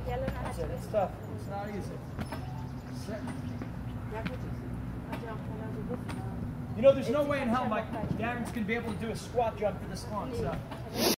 That's it. It's tough. It's not easy. Sit. You know, there's no way in hell Darren's going to be able to do a squat jump for this long. So.